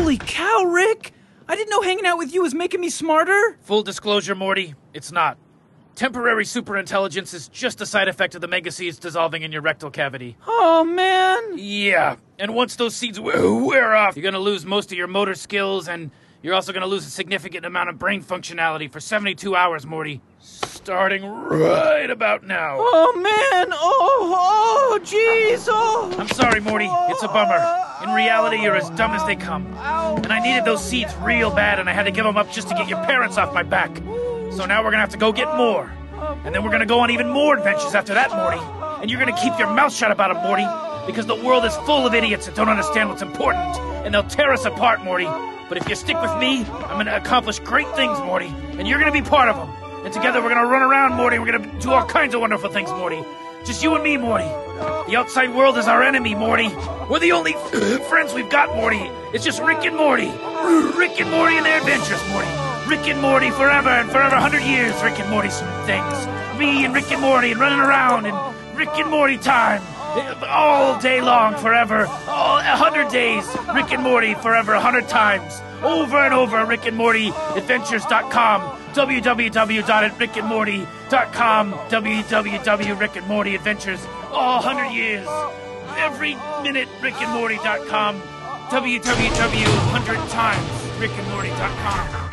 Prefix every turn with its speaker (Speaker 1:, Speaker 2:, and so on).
Speaker 1: Holy cow, Rick! I didn't know hanging out with you was making me smarter.
Speaker 2: Full disclosure, Morty, it's not. Temporary superintelligence is just a side effect of the mega seeds dissolving in your rectal cavity.
Speaker 1: Oh, man.
Speaker 2: Yeah, and once those seeds wear off, you're gonna lose most of your motor skills, and you're also gonna lose a significant amount of brain functionality for 72 hours, Morty. Starting right about now.
Speaker 1: Oh, man. Oh, jeez. Oh.
Speaker 2: I'm sorry, Morty. It's a bummer. In reality, you're as dumb as they come. And I needed those seeds real bad, and I had to give them up just to get your parents off my back. So now we're gonna have to go get more. And then we're gonna go on even more adventures after that, Morty. And you're gonna keep your mouth shut about it, Morty. Because the world is full of idiots that don't understand what's important. And they'll tear us apart, Morty. But if you stick with me, I'm gonna accomplish great things, Morty. And you're gonna be part of them. And together we're gonna run around, Morty. We're gonna do all kinds of wonderful things, Morty. Just you and me, Morty. The outside world is our enemy, Morty. We're the only friends we've got, Morty. It's just Rick and Morty. Rick and Morty and their adventures, Morty. Rick and Morty forever and forever, 100 years. Rick and Morty things. Me and Rick and Morty and running around and Rick and Morty time. All day long, forever. All 100 days. Rick and Morty forever, 100 times. Over and over, rickandmortyadventures.com. www.rickandmorty.com. www.rickandmortyadventures. All 100 years. Every minute, rickandmorty.com. www.100times rickandmorty.com.